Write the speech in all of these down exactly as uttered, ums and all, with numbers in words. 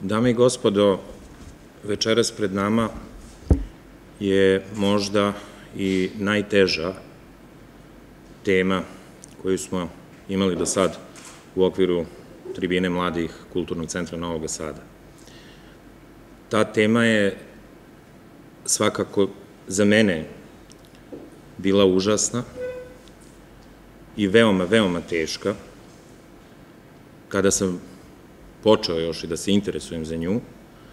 Dame i gospodo, večeras pred nama je možda i najteža tema koju smo imali do sad u okviru tribine mladih Kulturnog centra Novog Sada. Ta tema je svakako za mene bila užasna i veoma, veoma teška kada sam počeo još i da se interesujem za nju,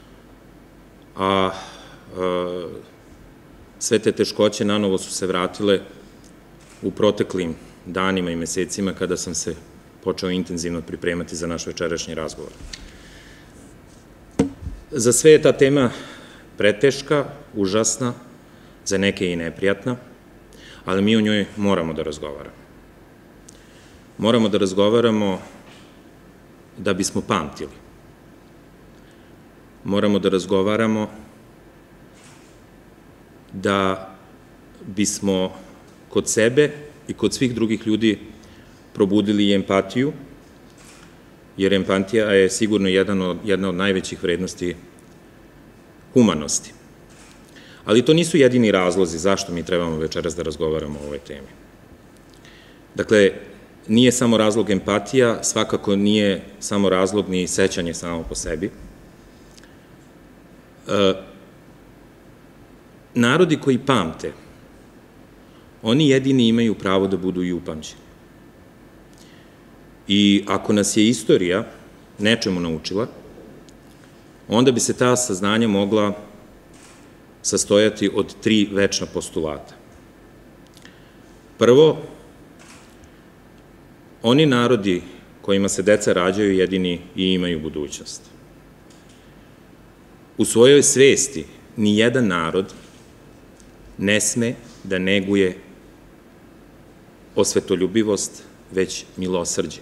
a sve te teškoće nanovo su se vratile u proteklim danima i mesecima kada sam se počeo intenzivno pripremati za naš večerašnji razgovor. Za sve je ta tema preteška, užasna, za neke i neprijatna, ali mi o njoj moramo da razgovaramo. Moramo da razgovaramo da bismo pamtili. Moramo da razgovaramo da bismo kod sebe i kod svih drugih ljudi probudili i empatiju, jer empatija je sigurno jedna od najvećih vrednosti humanosti. Ali to nisu jedini razlozi zašto mi trebamo večeras da razgovaramo o ovoj temi. Dakle, nije samo razlog empatija, svakako nije samo razlog ni sećanje samo po sebi. Narodi koji pamte, oni jedini imaju pravo da budu i upamćeni. I ako nas je istorija nečemu naučila, onda bi se ta saznanja mogla sastojati od tri večna postulata. Prvo, oni narodi kojima se deca rađaju jedini i imaju budućnost. U svojoj svesti ni jedan narod ne sme da neguje osvetoljubivost, već milosrđe.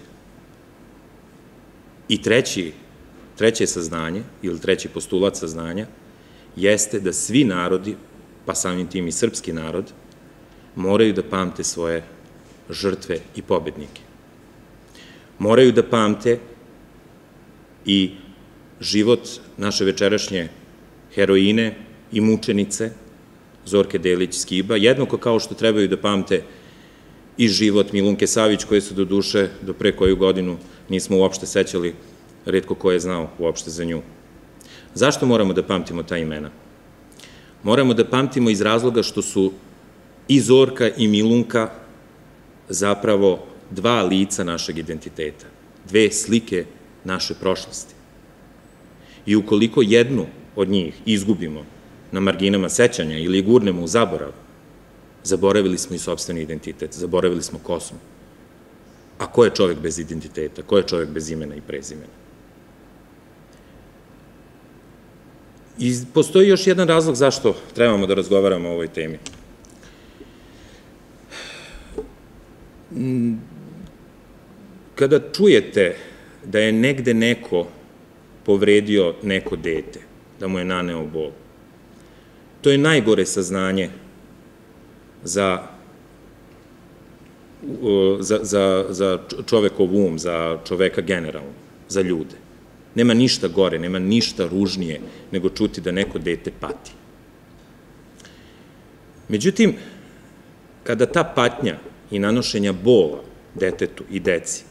I treći, treće saznanje, ili treći postulat saznanja, jeste da svi narodi, pa samim tim i srpski narod, moraju da pamte svoje žrtve i pobednike. Moraju da pamte i život naše večerašnje heroine i mučenice Zorke Delić-Skiba, jednako kao što trebaju da pamte i život Milunke Savić, koje su do duše do pre koju godinu nismo uopšte sećali, retko ko je znao uopšte za nju. Zašto moramo da pamtimo ta imena? Moramo da pamtimo iz razloga što su i Zorka i Milunka zapravo dva lica našeg identiteta, dve slike naše prošlosti. I ukoliko jednu od njih izgubimo na marginama sećanja ili gurnemo u zaborav, zaboravili smo i sopstveni identitet, zaboravili smo ko smo. A ko je čovek bez identiteta? Ko je čovek bez imena i prezimena? I postoji još jedan razlog zašto trebamo da razgovaramo o ovoj temi. Kada čujete da je negde neko povredio neko dete, da mu je naneo bol, to je najgore saznanje za, za, za čovekov um, za čoveka generalno, za ljude. Nema ništa gore, nema ništa ružnije nego čuti da neko dete pati. Međutim, kada ta patnja i nanošenja bola detetu i deci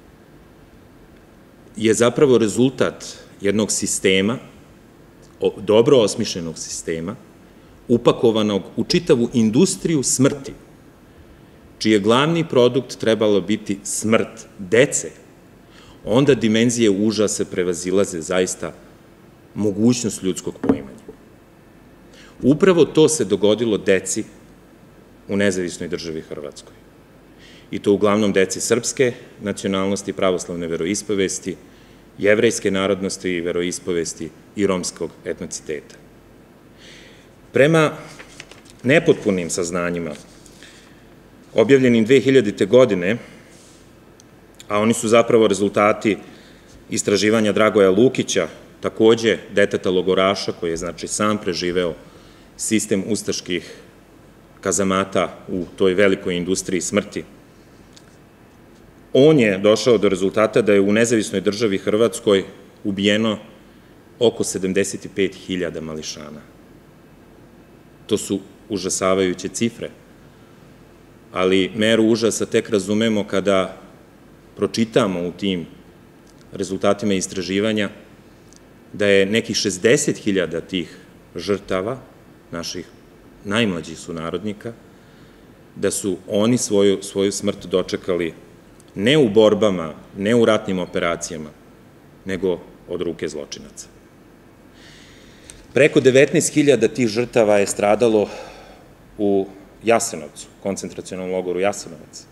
je zapravo rezultat jednog sistema, dobro osmišljenog sistema, upakovanog u čitavu industriju smrti, čiji je glavni produkt trebalo biti smrt dece, onda dimenzije užasa prevazilaze zaista mogućnost ljudskog poimanja. Upravo to se dogodilo deci u nezavisnoj državi Hrvatskoj. I to uglavnom deci srpske nacionalnosti, pravoslavne veroispovesti, jevrejske narodnosti i veroispovesti i romskog etniciteta. Prema nepotpunim saznanjima, objavljenim dve hiljadite. godine, a oni su zapravo rezultati istraživanja Dragoja Lukića, takođe deteta logoraša, koji je znači sam preživeo sistem ustaških kazamata u toj velikoj industriji smrti. On je došao do rezultata da je u nezavisnoj državi Hrvatskoj ubijeno oko sedamdeset pet hiljada mališana. To su užasavajuće cifre, ali meru užasa tek razumemo kada pročitamo u tim rezultatima istraživanja da je nekih šezdeset hiljada tih žrtava, naših najmlađih sunarodnika, da su oni svoju smrt dočekali ne u borbama, ne u ratnim operacijama, nego od ruke zločinaca. Preko devetnaest hiljada tih žrtava je stradalo u Jasenovcu, koncentracionom logoru Jasenovac.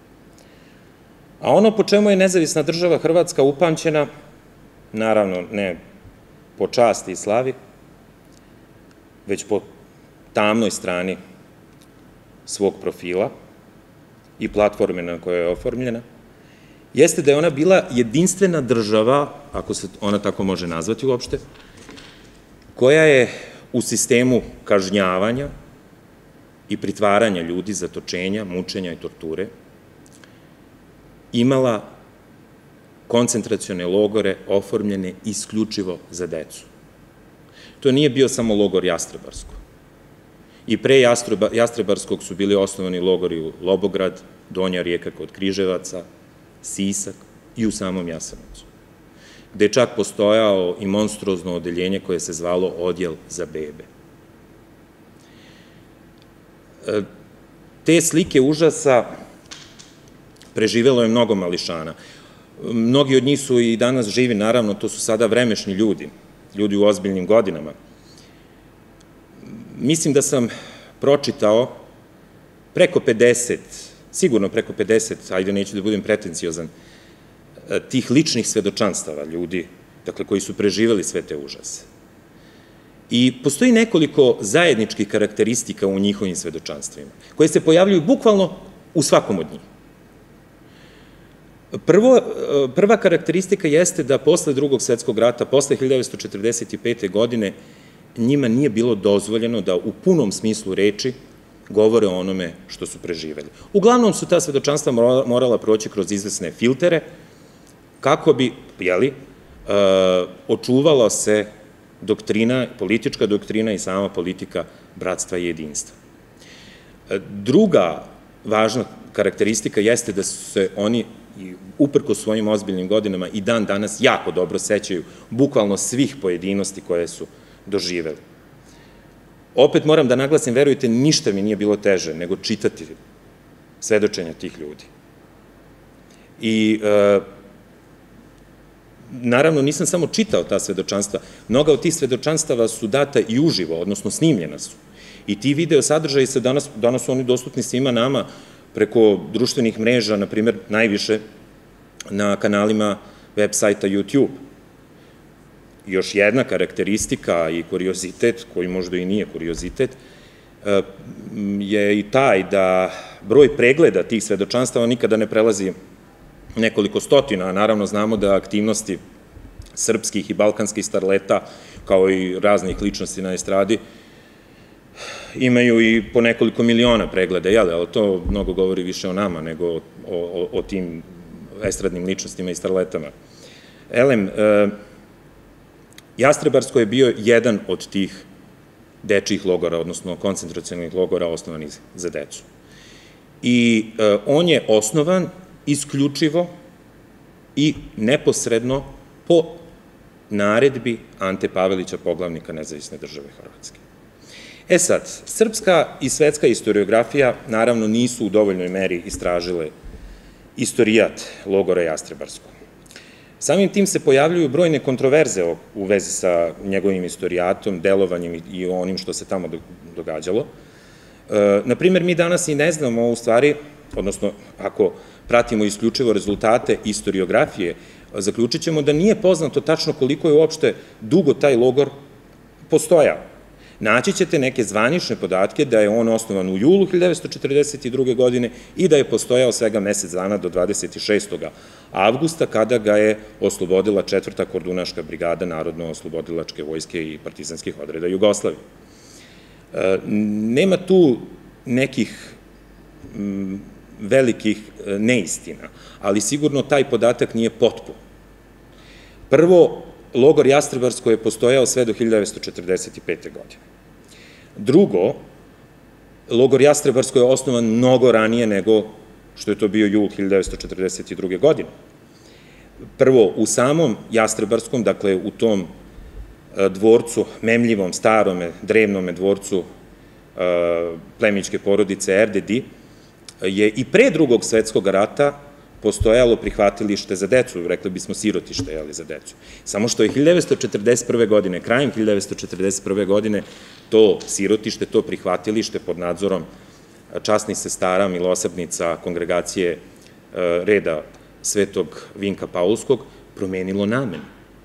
A ono po čemu je nezavisna država Hrvatska upamćena, naravno ne po časti i slavi, već po tamnoj strani svog profila i platforme na kojoj je oformljena, jeste da je ona bila jedinstvena država, ako se ona tako može nazvati uopšte, koja je u sistemu kažnjavanja i pritvaranja ljudi, zatočenja, mučenja i torture, imala koncentracione logore oformljene isključivo za decu. To nije bio samo logor Jastrebarsko. I pre Jastrebarskog su bili osnovani logori u Lobograd, Donja Rijeka kod Križevaca, Sisak i u samom Jasenovcu, gde je čak postojao i monstruozno odeljenje koje se zvalo Odjel za bebe. Te slike užasa preživelo je mnogo mališana. Mnogi od njih su i danas živi, naravno, to su sada vremešni ljudi, ljudi u ozbiljnim godinama. Mislim da sam pročitao preko pedeset, sigurno preko pedeset, ajde neću da budem pretenciozan, tih ličnih svedočanstava ljudi, dakle, koji su preživeli sve te užase. I postoji nekoliko zajedničkih karakteristika u njihovim svedočanstvima, koje se pojavljuju bukvalno u svakom od njih. Prva karakteristika jeste da posle drugog svetskog rata, posle hiljadu devetsto četrdeset pete. godine, njima nije bilo dozvoljeno da u punom smislu reči govore o onome što su preživeli. Uglavnom su ta svedočanstva morala proći kroz izvesne filtere, kako bi, jeli, očuvala se doktrina, politička doktrina i sama politika bratstva i jedinstva. Druga važna karakteristika jeste da su se oni, uprkos svojim ozbiljnim godinama, i dan danas jako dobro sećaju bukvalno svih pojedinosti koje su doživeli. Opet moram da naglasim, verujte, ništa mi nije bilo teže nego čitati svedočenja tih ljudi. I naravno nisam samo čitao ta svedočanstva, mnoga od tih svedočanstava su data i uživo, odnosno snimljena su. I ti video sadržaji se danas, danas su oni dostupni svima nama preko društvenih mreža, na primjer, najviše na kanalima web sajta YouTube. Još jedna karakteristika i kuriozitet, koji možda i nije kuriozitet, je i taj da broj pregleda tih svedočanstava nikada ne prelazi nekoliko stotina, a naravno znamo da aktivnosti srpskih i balkanskih starleta, kao i raznih ličnosti na estradi, imaju i po nekoliko miliona pregleda, jel, ali to mnogo govori više o nama nego o tim estradnim ličnostima i starletama. Elem, Jastrebarsko je bio jedan od tih dečijih logora, odnosno koncentracionih logora osnovanih za decu. I on je osnovan isključivo i neposredno po naredbi Ante Pavelića, poglavnika Nezavisne države Hrvatske. E sad, srpska i svetska istoriografija naravno nisu u dovoljnoj meri istražile istorijat logora Jastrebarskog. Samim tim se pojavljuju brojne kontroverze u vezi sa njegovim istorijatom, delovanjem i onim što se tamo događalo. Naprimjer, mi danas i ne znamo u stvari, odnosno ako pratimo isključivo rezultate istoriografije, zaključit ćemo da nije poznato tačno koliko je uopšte dugo taj logor postojao. Naći ćete neke zvanične podatke da je on osnovan u julu hiljadu devetsto četrdeset druge. godine i da je postojao svega mesec dana do dvadeset šestog avgusta, kada ga je oslobodila četvrta kordunaška brigada Narodno-oslobodilačke vojske i partizanskih odreda Jugoslavije. Nema tu nekih velikih neistina, ali sigurno taj podatak nije potpun. Prvo, logor Jastrebarsko je postojao sve do hiljadu devetsto četrdeset pete. godine. Drugo, logor Jastrebarsko je osnovan mnogo ranije nego što je to bio jul hiljadu devetsto četrdeset druge. godine. Prvo, u samom Jastrebarskom, dakle u tom dvorcu, memljivom, starome, drevnome dvorcu plemićke porodice Erdedi, je i pre drugog svetskog rata postojalo prihvatilište za decu, rekli bismo sirotište, jeli, za decu. Samo što je hiljadu devetsto četrdeset prve. godine, krajem hiljadu devetsto četrdeset prve. godine, to sirotište, to prihvatilište pod nadzorom časnih sestara, milosrdnica, kongregacije reda Svetog Vinka Paulskog, promenilo namenu.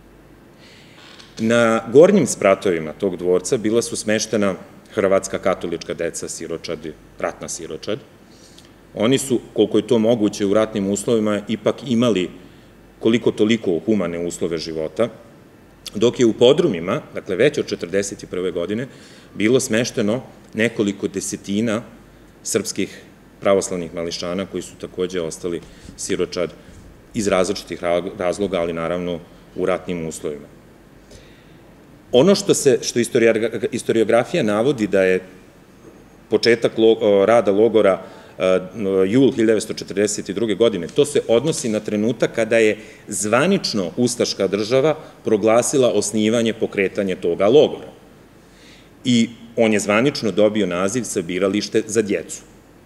Na gornjim spratovima tog dvorca bila su smeštena hrvatska katolička deca, siročadi, ratna siročad. Oni su, koliko je to moguće u ratnim uslovima, ipak imali koliko toliko humane uslove života, dok je u podrumima, dakle već od četrdeset prve. godine, bilo smešteno nekoliko desetina srpskih pravoslavnih mališana koji su takođe ostali siročad iz različitih razloga, ali naravno u ratnim uslovima. Ono što se, što istoriografija navodi da je početak rada logora jul hiljadu devetsto četrdeset druge. godine, to se odnosi na trenutak kada je zvanično ustaška država proglasila osnivanje, pokretanje toga logora. I on je zvanično dobio naziv sabiralište za djecu.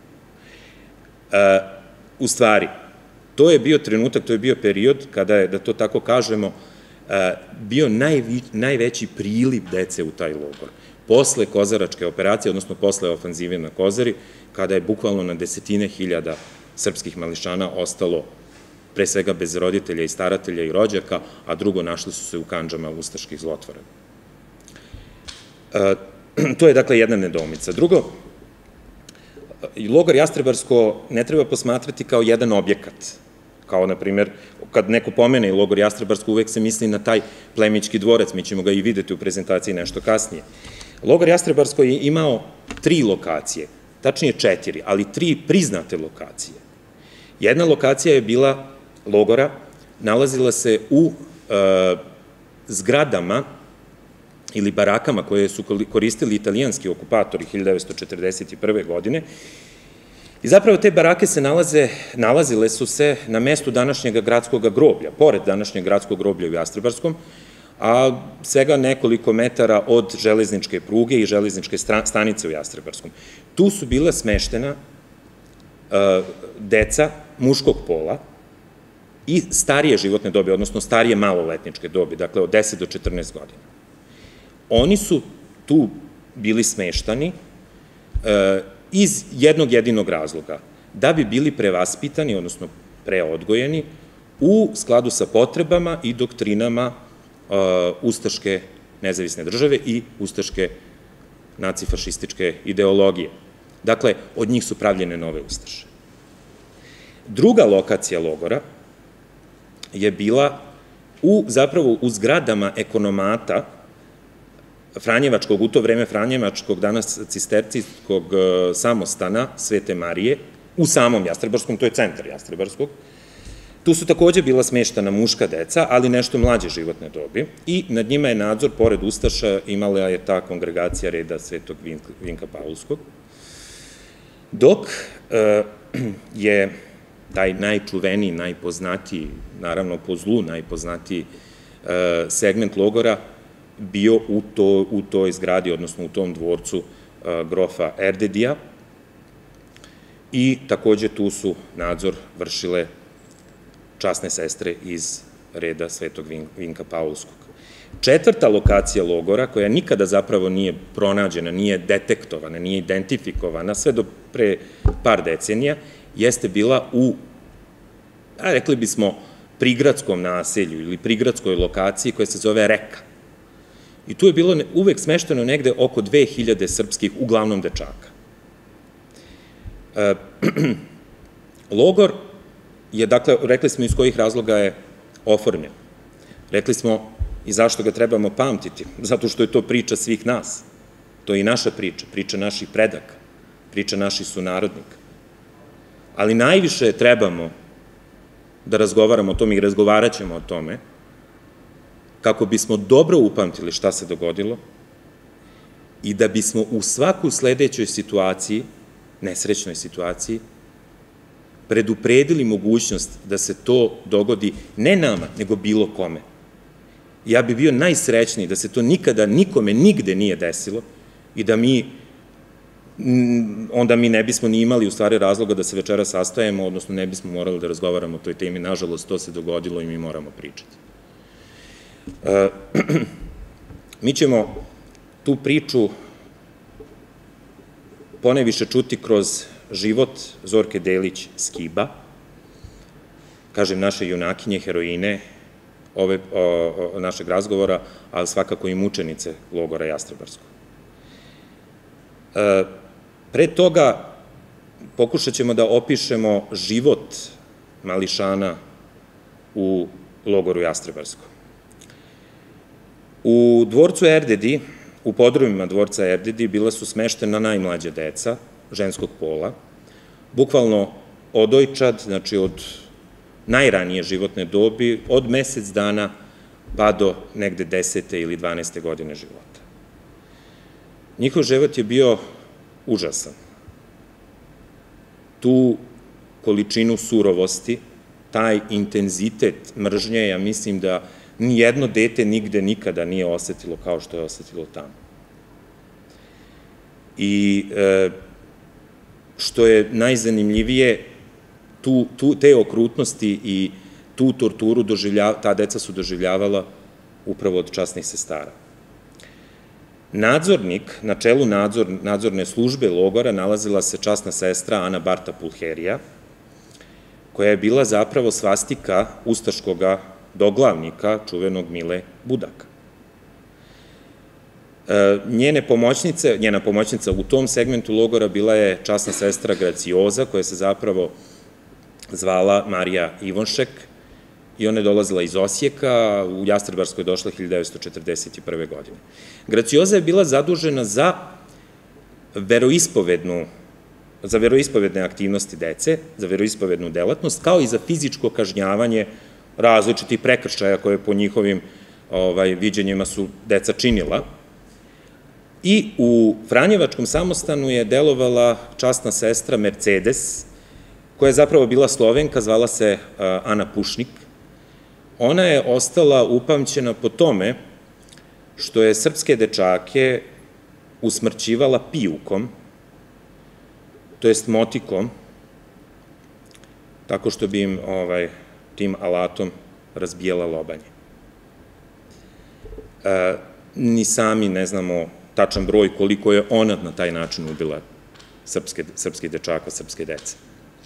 U stvari, to je bio trenutak, to je bio period kada je, da to tako kažemo, bio najveći priliv dece u taj logor. Posle Kozaračke operacije, odnosno posle ofanzive na Kozari, kada je bukvalno na desetine hiljada srpskih mališana ostalo pre svega bez roditelja i staratelja i rođaka, a drugo našli su se u kandžama ustaških zlotvora. To je dakle jedna nedoumica. Drugo, logor Jastrebarsko ne treba posmatrati kao jedan objekat, kao, na primjer, kad neko pomene logor Jastrebarsko, uvek se misli na taj plemićki dvorac, mi ćemo ga i videti u prezentaciji nešto kasnije. Logor Jastrebarsko je imao tri lokacije, tačnije četiri, ali tri priznate lokacije. Jedna lokacija je bila logora, nalazila se u zgradama ili barakama koje su koristili italijanski okupatori hiljadu devetsto četrdeset prve. godine. I zapravo te barake se nalaze, nalazile su se na mestu današnjeg gradskog groblja, pored današnjeg gradskog groblja u Jastrebarskom, a svega nekoliko metara od železničke pruge i železničke stanice u Jastrebarskom. Tu su bila smeštena deca muškog pola i starije životne dobi, odnosno starije maloletničke dobi, dakle od deset do četrnaest godina. Oni su tu bili smeštani iz jednog jedinog razloga, da bi bili prevaspitani, odnosno preodgojeni, u skladu sa potrebama i doktrinama ustaške nezavisne države i ustaške nacifašističke ideologije. Dakle, od njih su pravljene nove ustaše. Druga lokacija logora je bila u, zapravo u zgradama ekonomata Franjevačkog, u to vreme Franjevačkog, danas cistercijskog samostana Svete Marije, u samom Jastrebarskom, to je centar Jastrebarskog. Tu su takođe bila smeštana muška deca, ali nešto mlađe životne dobi, i nad njima je nadzor, pored ustaša, imala je ta kongregacija reda Svetog Vinka Paulskog, dok je taj najčuveniji, najpoznatiji, naravno po zlu najpoznatiji segment logora bio u toj zgradi, odnosno u tom dvorcu grofa Erdedija, i takođe tu su nadzor vršile časne sestre iz reda Svetog Vinka Paulskog. Četvrta lokacija logora, koja nikada zapravo nije pronađena, nije detektovana, nije identifikovana, sve do pre par decenija, jeste bila u, rekli bismo, prigradskom naselju ili prigradskoj lokaciji koja se zove Reka. I tu je bilo uvek smešteno negde oko dve hiljade srpskih, uglavnom dečaka. Logor je, dakle, rekli smo iz kojih razloga je oformljen. Rekli smo i zašto ga trebamo pamtiti, zato što je to priča svih nas. To je i naša priča, priča naših predaka, priča naših sunarodnika. Ali najviše trebamo da razgovaramo o tome i razgovarat ćemo o tome kako bismo dobro upamtili šta se dogodilo i da bismo u svaku sledećoj situaciji, nesrećnoj situaciji, predupredili mogućnost da se to dogodi ne nama, nego bilo kome. Ja bi bio najsrećniji da se to nikada nikome nigde nije desilo i da mi, onda mi ne bismo ni imali u stvari razloga da se večera sastajemo, odnosno ne bismo morali da razgovaramo o toj temi. Nažalost, to se dogodilo i mi moramo pričati. Mi ćemo tu priču poneviše čuti kroz život Zorke Delić Skiba, kažem, naše junakinje, heroine ove, o, o, našeg razgovora, ali svakako i mučenice logora Jastrebarskog. E, pre toga pokušat ćemo da opišemo život mališana u logoru Jastrebarskog. U dvorcu Erdedi, u podrumima dvorca Erdedi, bila su smeštena najmlađa deca, ženskog pola, bukvalno odojčad, znači od najranije životne dobi, od mesec dana pa do negde desete ili dvanaeste godine života. Njihov život je bio užasan. Tu količinu surovosti, taj intenzitet mržnje, ja mislim da nijedno dete nigde nikada nije osetilo kao što je osetilo tamo. I što je najzanimljivije, te okrutnosti i tu torturu ta deca su doživljavala upravo od časnih sestara. Nadzornik, na čelu nadzorne službe logora nalazila se časna sestra Ana Barta Pulherija, koja je bila zapravo svastika ustaškoga doglavnika, čuvenog Mile Budaka. Njene pomoćnice, njena pomoćnica u tom segmentu logora bila je časna sestra Gracioza, koja se zapravo zvala Marija Ivonšek i ona je dolazila iz Osijeka, u Jastrebarskoj je došla hiljadu devetsto četrdeset prve. godine. Gracioza je bila zadužena za veroispovednu, za veroispovedne aktivnosti dece, za veroispovednu delatnost, kao i za fizičko kažnjavanje različitih prekršaja koje po njihovim viđenjima su deca činila. I u Franjevačkom samostanu je delovala časna sestra Mercedes, koja je zapravo bila Slovenka, zvala se Ana Pušnik. Ona je ostala upamćena po tome što je srpske dečake usmrćivala pijukom, to jest motikom, tako što bi im tim alatom razbijala lobanje. Ni sami ne znamo tačan broj koliko je ona na taj način ubila srpskih dečaka, srpske dece.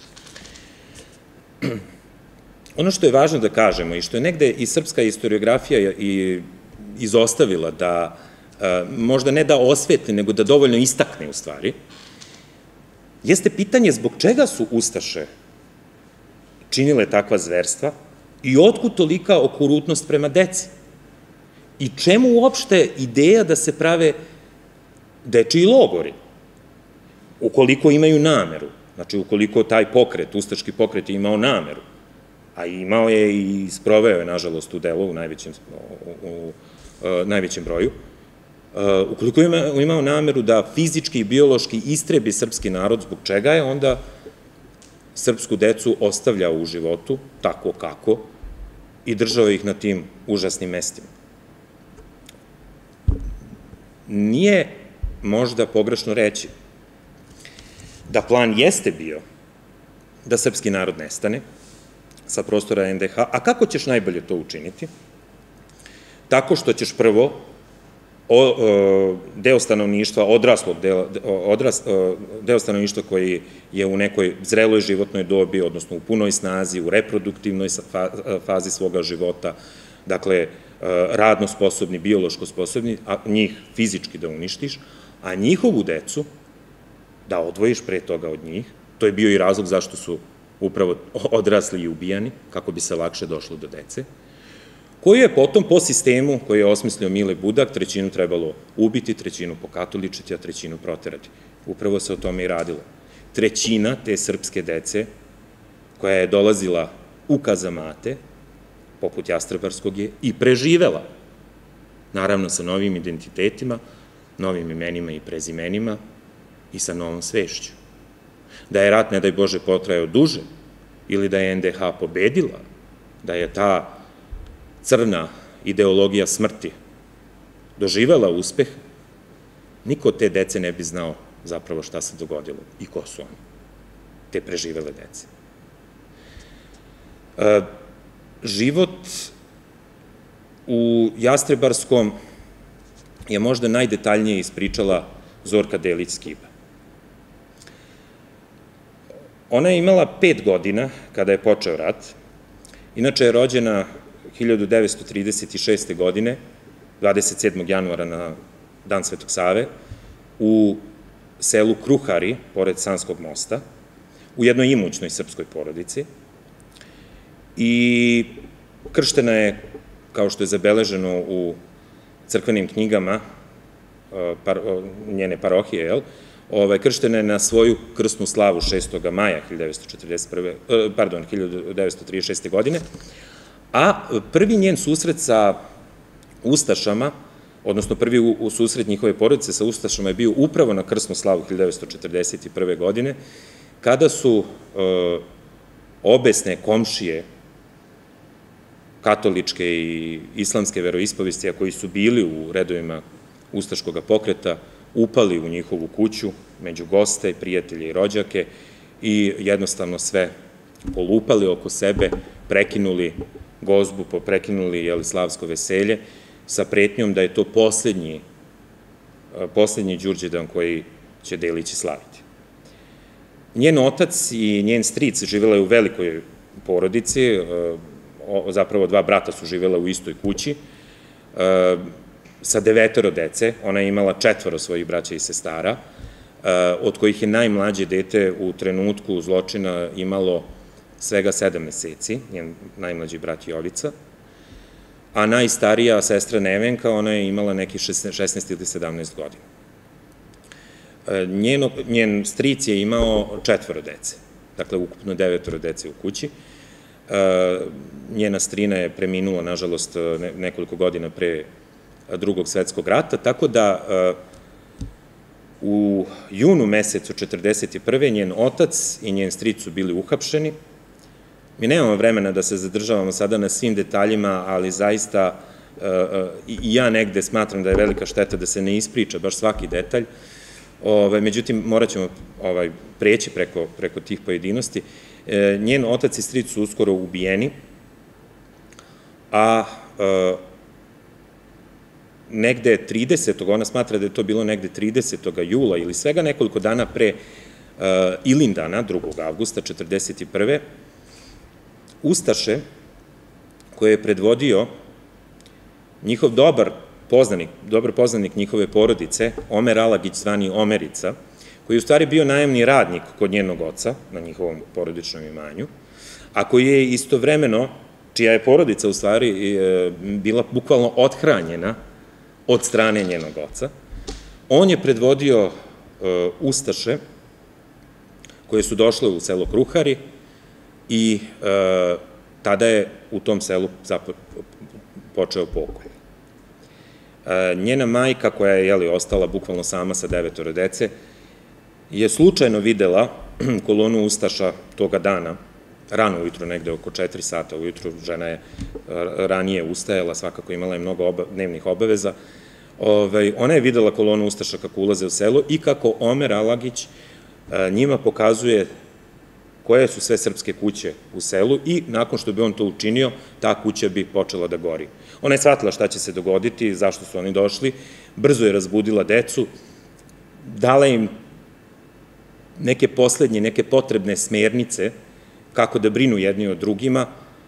Ono što je važno da kažemo i što je negde i srpska historiografija izostavila da, možda ne da osvetli, nego da dovoljno istakne u stvari, jeste pitanje zbog čega su ustaše činile takva zverstva i otkud tolika okrutnost prema deci. I čemu uopšte ideja da se prave dečiji logori, ukoliko imaju nameru, znači ukoliko taj pokret, ustaški pokret je imao nameru, a imao je i sproveo je, nažalost, u delu u najvećem broju, ukoliko je imao nameru da fizički i biološki istrebi srpski narod, zbog čega je onda srpsku decu ostavljao u životu, tako kako, i držao ih na tim užasnim mestima. Nije možda pogrešno reći da plan jeste bio da srpski narod nestane sa prostora en de ha, a kako ćeš najbolje to učiniti? Tako što ćeš prvo deo stanovništva, odraslog deo stanovništva koji je u nekoj zreloj životnoj dobi, odnosno u punoj snazi, u reproduktivnoj fazi svoga života, dakle, radno sposobni, biološko sposobni, a njih fizički da uništiš, a njihovu decu da odvojiš pre toga od njih. To je bio i razlog zašto su upravo odrasli i ubijani, kako bi se lakše došlo do dece, koju je potom po sistemu koji je osmislio Mile Budak trećinu trebalo ubiti, trećinu pokatoličiti, a trećinu proterati. Upravo se o tome i radilo. Trećina te srpske dece koja je dolazila u kazamate, poput Jastrebarskog, je i preživela naravno sa novim identitetima, novim imenima i prezimenima i sa novom svešću. Da je rat, ne daj Bože, potrajao duže, ili da je en de ha pobedila, da je ta crna ideologija smrti doživela uspeh, niko od te dece ne bi znao zapravo šta se dogodilo i ko su oni, te preživele dece. Život u Jastrebarskom je možda najdetaljnije ispričala Zorka Delić-Skiba. Ona je imala pet godina kada je počeo rat, inače je rođena hiljadu devetsto trideset šeste. godine, dvadeset sedmog januara na Dan Svetog Save, u selu Kruhari, pored Sanskog mosta, u jednoj imućnoj srpskoj porodici, i krštena je, kao što je zabeleženo u crkvenim knjigama njene parohije, jel, krštena je na svoju krsnu slavu šestog maja hiljadu devetsto trideset šeste. godine, a prvi njen susret sa ustašama, odnosno prvi susret njihove porodice sa ustašama je bio upravo na krsnu slavu hiljadu devetsto četrdeset prve. godine, kada su obesne komšije katoličke i islamske veroispovesti, a koji su bili u redovima ustaškog pokreta, upali u njihovu kuću, među goste, prijatelje i rođake, i jednostavno sve polupali oko sebe, prekinuli gozbu, prekinuli slavsko veselje, sa pretnjom da je to poslednji, poslednji Đurđevdan koji će Delići slaviti. Njen otac i njen stric živela je u velikoj porodici, zapravo dva brata su živela u istoj kući, sa devetoro dece. Ona je imala četvoro svojih braća i sestara, od kojih je najmlađe dete u trenutku zločina imalo svega sedam meseci, njen najmlađi brat Jovica, a najstarija sestra Nevenka, ona je imala nekih šesnaest ili sedamnaest godina. Njen stric je imao četvoro dece, dakle ukupno devetoro dece u kući. Njena strina je preminula, nažalost, nekoliko godina pre Drugog svetskog rata, tako da u junu mesecu četrdeset prve. njen otac i njen stric su bili uhapšeni. Mi nemamo vremena da se zadržavamo sada na svim detaljima, ali zaista i ja negde smatram da je velika šteta da se ne ispriča baš svaki detalj. Međutim, morat ćemo preći preko tih pojedinosti. Njen otac i stric su uskoro ubijeni, a negde tridesetog ona smatra da je to bilo negde tridesetog jula ili svega nekoliko dana pre Ilindana, drugog avgusta četrdeset prve. Ustaše, koje je predvodio njihov dobar poznanik, dobar poznanik njihove porodice, Omer Alagić, zvani Omerica, koji je u stvari bio najamni radnik kod njenog oca na njihovom porodičnom imanju, a koji je istovremeno, čija je porodica u stvari bila bukvalno othranjena od strane njenog oca. On je predvodio ustaše koje su došle u selo Kruhari i tada je u tom selu počeo pokolj. Njena majka, koja je ostala bukvalno sama sa devetoro dece, je slučajno videla kolonu ustaša toga dana, rano ujutru, negde oko četiri sata ujutru. Žena je ranije ustajala, svakako imala je mnogo dnevnih obaveza. Ona je videla kolonu ustaša kako ulaze u selo i kako Omer Alagić njima pokazuje koje su sve srpske kuće u selu i nakon što bi on to učinio, ta kuća bi počela da gori. Ona je shvatila šta će se dogoditi, zašto su oni došli, brzo je razbudila decu, dala im neke poslednje, neke potrebne smernice kako da brinu jedni od drugima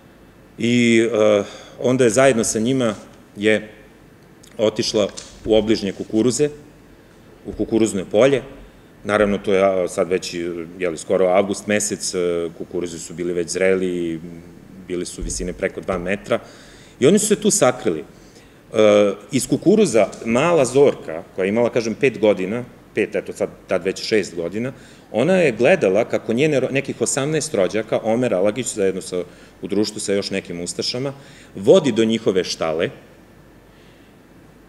i onda je zajedno sa njima je otišla u obližnje kukuruze, u kukuruzno polje. Naravno, to je sad već skoro avgust mesec, kukuruzi su bili već zreli, bili su visine preko dva metra i oni su se tu sakrili. Iz kukuruza mala Zorka, koja je imala, kažem, pet godina, pet, eto sad tad već šest godina, ona je gledala kako njene nekih osamnaest rođaka, Omer Alagić, zajedno u društvu sa još nekim ustašama, vodi do njihove štale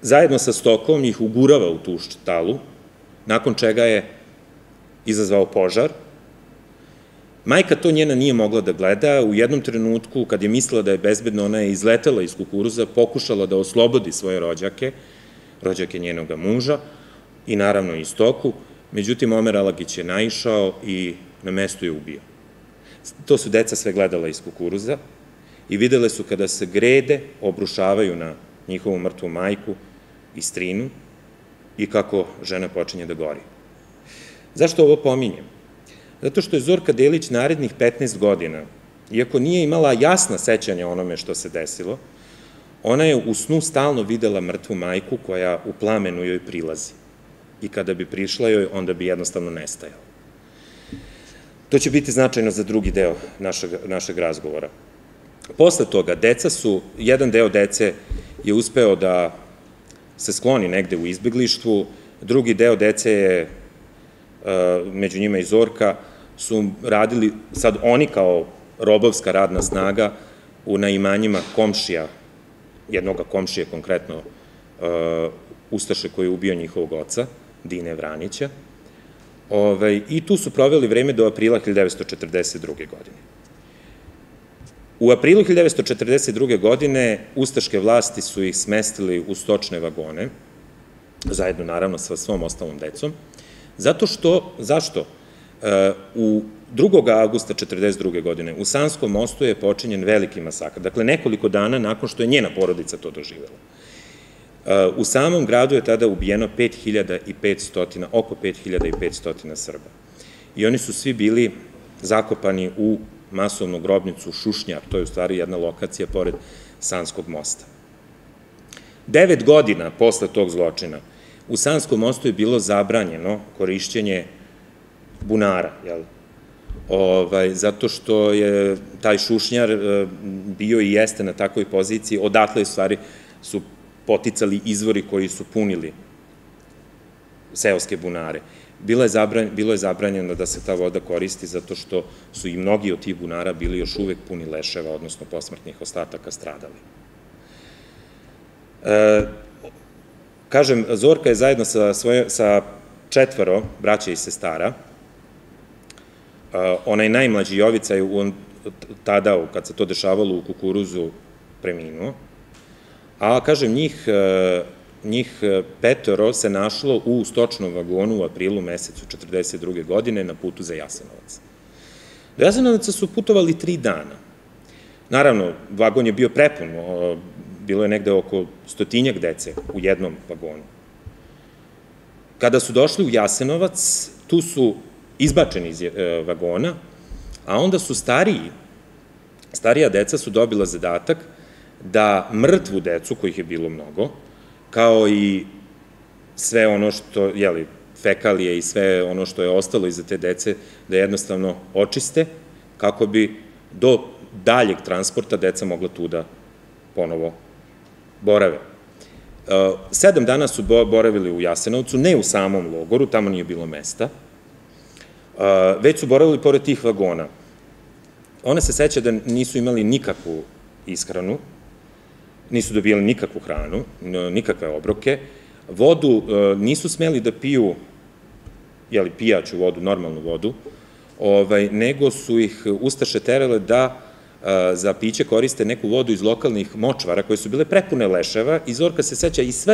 zajedno sa stokom ih ugurava u tu štalu, nakon čega je izazvao požar. Majka to njena nije mogla da gleda, u jednom trenutku, kad je mislila da je bezbedno, ona je izletela iz kukuruza, pokušala da oslobodi svoje rođake, rođake njenoga muža i naravno i stoku, međutim Omer Alagić je naišao i na mestu je ubio. To su deca sve gledala iz kukuruza i videle su kada se grede obrušavaju na njihovu mrtvu majku i strinu i kako žena počinje da gori. Zašto ovo pominjem? Zato što je Zorka Delić narednih petnaest godina, iako nije imala jasna sećanja onome što se desilo, ona je u snu stalno videla mrtvu majku koja u plamenu joj prilazi. I kada bi prišla joj, onda bi jednostavno nestajala. To će biti značajno za drugi deo našeg razgovora. Posle toga, deca su, jedan deo dece je uspeo da se skloni negde u izbeglištvu, drugi deo dece je, među njima i Zorka, su radili, sad oni kao robovska radna snaga, na imanjima komšija, jednoga komšije konkretno, Ustaše koji je ubio njihovog oca, Dine Vranića, i tu su proveli vreme do aprila hiljade devetsto četrdeset druge. godine. U aprilu hiljade devetsto četrdeset druge. godine ustaške vlasti su ih smestili u stočne vagone, zajedno naravno sa svom ostalom decom, zato što, zašto? U drugog avgusta četrdeset druge. godine u Sanskom mostu je počinjen veliki masakr, dakle nekoliko dana nakon što je njena porodica to doživela. U samom gradu je tada ubijeno pet hiljada petsto, oko pet hiljada petsto Srba. I oni su svi bili zakopani u masovnu grobnicu Šušnjar, to je u stvari jedna lokacija pored Sanskog mosta. Devet godina posle tog zločina u Sanskom mostu je bilo zabranjeno korišćenje bunara, zato što je taj Šušnjar bio i jeste na takvoj poziciji, odatle u stvari su poticali izvori koji su punili seoske bunare. Bilo je zabranjeno da se ta voda koristi zato što su i mnogi od tih bunara bili još uvek puni leševa, odnosno posmrtnih ostataka stradali. Kažem, Zorka je zajedno sa četvoro braća i sestara, onaj najmlađi Jovica je tada, kad se to dešavalo u kukuruzu, preminuo, a kažem, njih petoro se našlo u stočnom vagonu u aprilu mesecu četrdeset druge. godine na putu za Jasenovac. Do Jasenovca su putovali tri dana. Naravno, vagon je bio prepun, bilo je negde oko stotinjak dece u jednom vagonu. Kada su došli u Jasenovac, tu su izbačeni iz vagona, a onda su stariji, starija deca su dobila zadatak da mrtvu decu, kojih je bilo mnogo, kao i sve ono što, jeli, fekalije i sve ono što je ostalo iza te dece, da jednostavno očiste, kako bi do daljeg transporta deca mogla tu da ponovo borave. Sedam dana su boravili u Jasenovcu, ne u samom logoru, tamo nije bilo mesta, već su boravili pored tih vagona. Ona se seća da nisu imali nikakvu ishranu, nisu dobijali nikakvu hranu, nikakve obroke, vodu nisu smeli da piju, jeli, pijaću vodu, normalnu vodu, nego su ih ustaše terale da za piće koriste neku vodu iz lokalnih močvara koje su bile prepune leševa i Zorka se seća i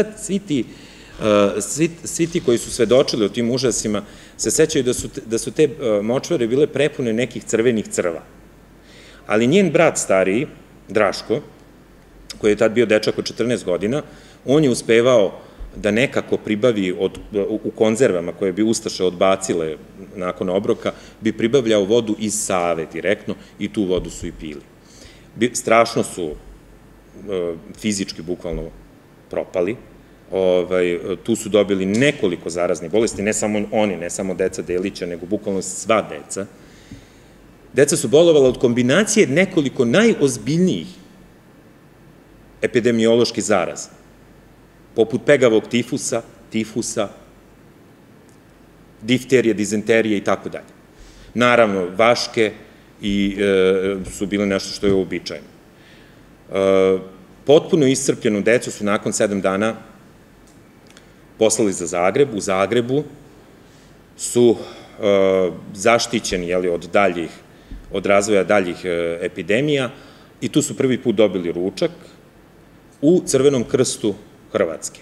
svi ti koji su svedočili o tim užasima se sećaju da su te močvare bile prepune nekih crvenih crva. Ali njen brat stariji, Draško, koji je tad bio dečak od četrnaest godina, on je uspevao da nekako pribavi u konzervama koje bi ustaše odbacile nakon obroka, bi pribavljao vodu iz Save direktno i tu vodu su i pili. Strašno su fizički, bukvalno propali, tu su dobili nekoliko zaraznih bolesti, ne samo oni, ne samo deca Delića, nego bukvalno sva deca. Deca su bolovala od kombinacije nekoliko najozbiljnijih epidemioloških zaraza, poput pegavog tifusa, tifusa, difterije, dizenterije i tako dalje. Naravno, vaške su bile nešto što je uobičajeno. Potpuno iscrpljenu decu su nakon sedam dana poslali za Zagreb. U Zagrebu su zaštićeni od daljih, od razvoja daljih epidemija i tu su prvi put dobili ručak u Crvenom krstu Hrvatske.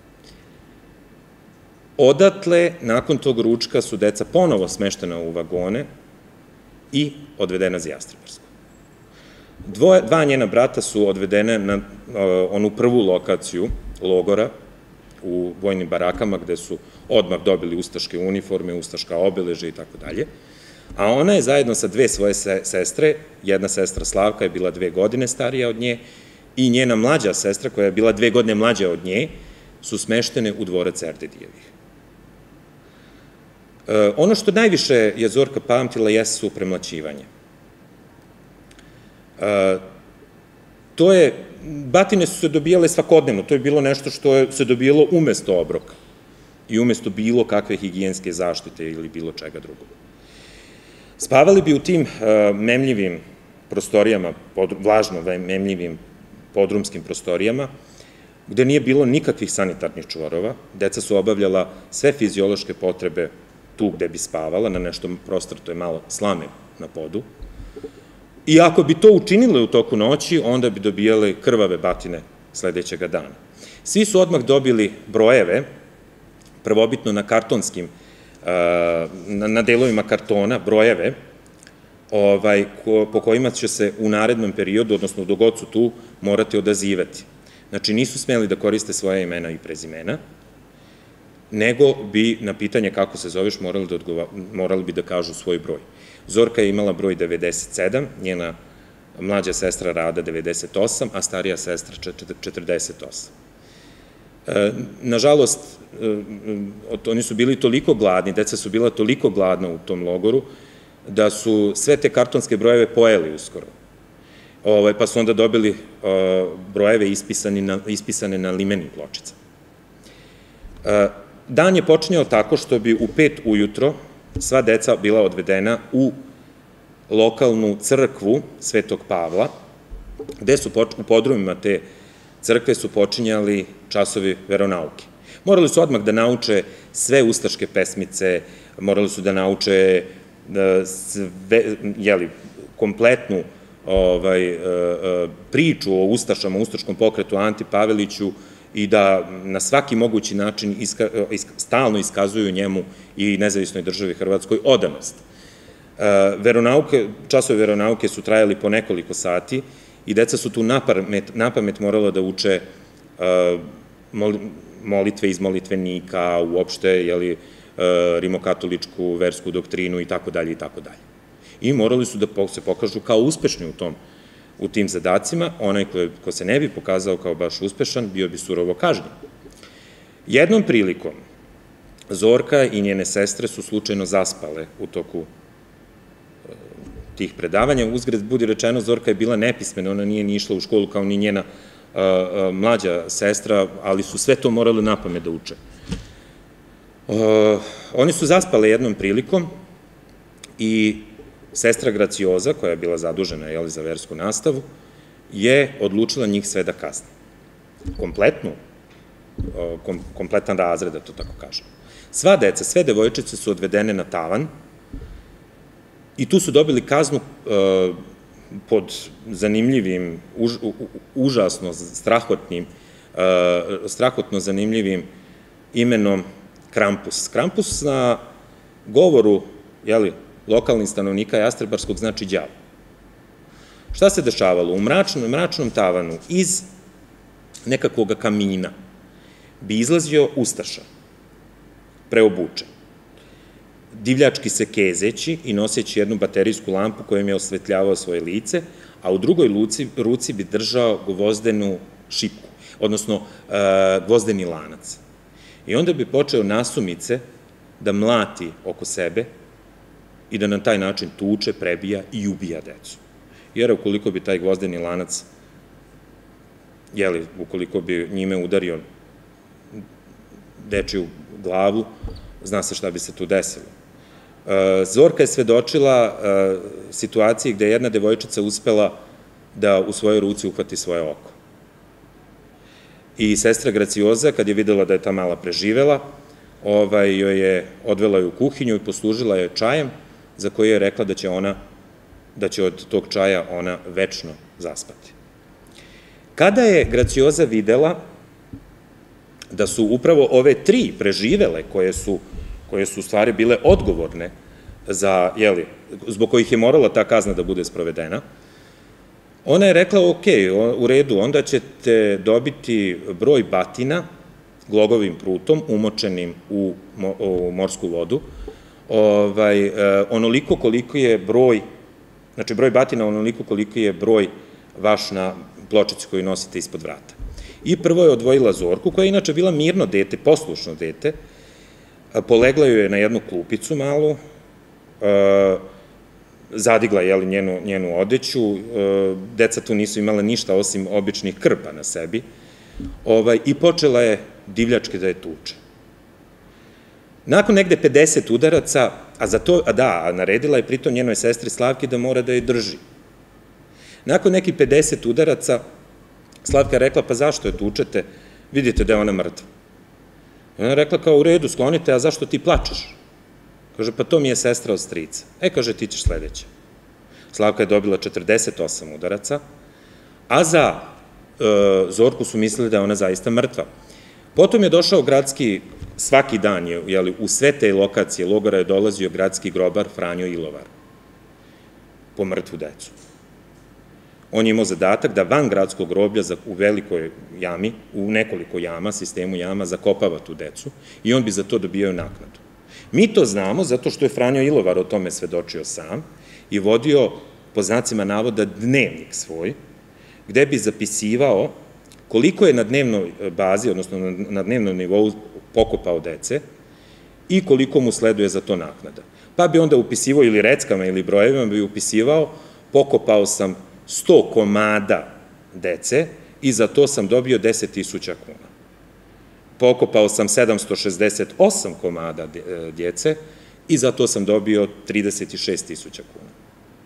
Odatle, nakon tog ručka, su deca ponovo smeštena u vagone i odvedena za Jastrebarsko. Dva njena brata su odvedene na onu prvu lokaciju logora u vojnim barakama, gde su odmah dobili ustaške uniforme, ustaška obeleže i tako dalje, a ona je zajedno sa dve svoje sestre, jedna sestra Slavka je bila dve godine starija od nje i njena mlađa sestra, koja je bila dve godine mlađa od nje, su smeštene u dvorac Erdedijevih. Ono što najviše je Zorka pamtila jesu premlaćivanje. To je, batine su se dobijale svakodnevno, to je bilo nešto što se dobijalo umesto obroka i umesto bilo kakve higijenske zaštite ili bilo čega drugog. Spavali bi u tim memljivim prostorijama, vlažno memljivim podrumskim prostorijama, gde nije bilo nikakvih sanitarnih čvorova, deca su obavljala sve fiziološke potrebe tu gde bi spavala, na nešto prostor, to je malo slame na podu, i ako bi to učinile u toku noći, onda bi dobijale krvave batine sledećega dana. Svi su odmah dobili brojeve, prvobitno na kartonskim, na delovima kartona, brojeve, po kojima će se u narednom periodu, odnosno dok god su tu, morati odazivati. Znači, nisu smeli da koriste svoje imena i prezimena, nego bi na pitanje kako se zoveš morali bi da kažu svoj broj. Zorka je imala broj devedeset sedam, njena mlađa sestra Rada devedeset osam, a starija sestra četrdeset osam. Nažalost, oni su bili toliko gladni, deca su bila toliko gladna u tom logoru, da su sve te kartonske brojeve pojeli uskoro. Pa su onda dobili brojeve ispisane na limenim pločicama. Dan je počinjao tako što bi u pet ujutro sva deca bila odvedena u lokalnu crkvu Svetog Pavla, gde su u podrumima te crkve su počinjali časovi veronauke. Morali su odmah da nauče sve ustaške pesmice, morali su da nauče kompletnu priču o ustašama, ustaškom pokretu Anti Paveliću i da na svaki mogući način stalno iskazuju njemu i nezavisnoj državi Hrvatskoj odanost. Časovi veronauke su trajali po nekoliko sati i deca su tu napamet morala da uče molitve iz molitvenika, uopšte rimokatoličku versku doktrinu i tako dalje i tako dalje. I morali su da se pokažu kao uspešni u tom u tim zadacima, onaj ko se ne bi pokazao kao baš uspešan, bio bi surovo kažnjen. Jednom prilikom Zorka i njene sestre su slučajno zaspale u toku tih predavanja. Uzgred budi rečeno, Zorka je bila nepismena, ona nije ni išla u školu kao ni njena mlađa sestra, ali su sve to morali napamet da uče. Oni su zaspale jednom prilikom i sestra Gracioza, koja je bila zadužena za versku nastavu, je odlučila njih sve da kazni. Kompletnu, kompletan razred, da to tako kažem. Sva deca, sve devojčice su odvedene na tavan i tu su dobili kaznu pod zanimljivim, užasno strahotnim, strahotno zanimljivim imenom Krampus. Krampus na govoru, jeli, lokalnih stanovnika Jastrebarskog znači đavo. Šta se dešavalo? U mračnom tavanu iz nekakvog kamina bi izlazio ustaša, preobučen, divljački se kezeći i noseći jednu baterijsku lampu kojom je osvetljavao svoje lice, a u drugoj ruci bi držao gvozdenu šipku, odnosno gvozdeni lanac. I onda bi počeo nasumice da mlati oko sebe i da na taj način tuče, prebija i ubija decu. Jer ukoliko bi taj gvozdeni lanac, jeli, ukoliko bi njime udario dečiju glavu, zna se šta bi se tu desilo. Zorka je svedočila situaciji gde je jedna devojčica uspela da u svojoj ruci uhvati svoje oko. I sestra Gracioza, kad je videla da je ta mala preživela, joj je odvela ju u kuhinju i poslužila je čajem, za koji je rekla da će ona, da će od tog čaja ona večno zaspati. Kada je Gracioza videla da su upravo ove tri preživele, koje su, koje su u stvari bile odgovorne za, jeli, zbog kojih je morala ta kazna da bude sprovedena, ona je rekla, ok, u redu, onda ćete dobiti broj batina glogovim prutom, umočenim u morsku vodu, onoliko koliko je broj, znači broj batina onoliko koliko je broj vaš na pločici koju nosite ispod vrata. I prvo je odvojila Zorku, koja je inače bila mirno dete, poslušno dete, polegla ju je na jednu klupicu malu, zadigla je njenu odeću, deca tu nisu imala ništa osim običnih krpa na sebi, i počela je divljački da je tuče. Nakon negde pedeset udaraca, a za to, a da, naredila je pritom njenoj sestri Slavki da mora da je drži. Nakon nekih pedeset udaraca, Slavka je rekla, pa zašto je tučete, vidite da je ona mrtva. Ona je rekla, kao u redu, sklonite, a zašto ti plačeš? Kaže, pa to mi je sestra od strica. E, kaže, ti ćeš sledeće. Slavka je dobila četrdeset osam udaraca, a za Zorku su mislili da je ona zaista mrtva. Potom je došao gradski, svaki dan je, u sve te lokacije logora je dolazio gradski grobar Franjo Ilovar po mrtvu decu. On je imao zadatak da van gradskog groblja u velikoj jami, u nekoliko jama, sistemu jama, zakopava tu decu i on bi za to dobijao naknadu. Mi to znamo zato što je Franjo Ilovar o tome svedočio sam i vodio, po znacima navoda, dnevnik svoj, gde bi zapisivao koliko je na dnevnoj bazi, odnosno na dnevnom nivou pokopao dece i koliko mu sleduje za to naknada. Pa bi onda upisivao ili reckama ili brojevima bi upisivao pokopao sam sto komada dece i za to sam dobio deset tisuća kuna. Pokopao sam sedamsto šezdeset osam komada djece i za to sam dobio trideset šest tisuća kuna.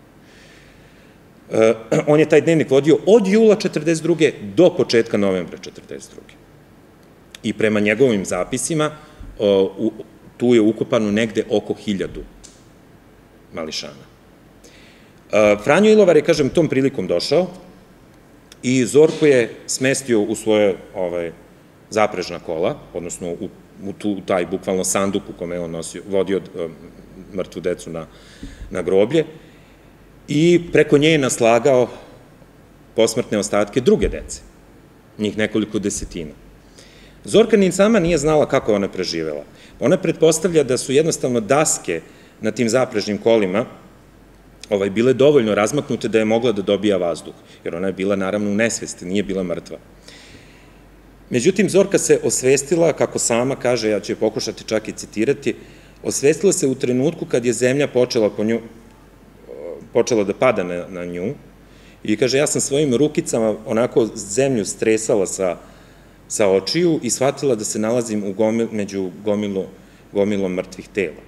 On je taj dnevnik vodio od jula četrdeset druge do početka novembra četrdeset druge. I prema njegovim zapisima tu je ukopano negde oko hiljadu mališana. Franjo Ilovar je, kažem, tom prilikom došao i Zorku je smestio u svoje zaprežna kola, odnosno u taj bukvalno sanduk u kome je on vodio mrtvu decu na groblje i preko nje je naslagao posmrtne ostatke druge dece, njih nekoliko desetina. Zorka ni sama nije znala kako je ona preživela. Ona pretpostavlja da su jednostavno daske na tim zaprežnim kolima bile dovoljno razmaknute da je mogla da dobija vazduh, jer ona je bila naravno u nesvesti, nije bila mrtva. Međutim, Zorka se osvestila, kako sama kaže, ja ću je pokušati čak i citirati, osvestila se u trenutku kad je zemlja počela po nju, počela da pada na nju i kaže, ja sam svojim rukicama onako zemlju stresala sa očiju i shvatila da se nalazim među gomilom mrtvih tela.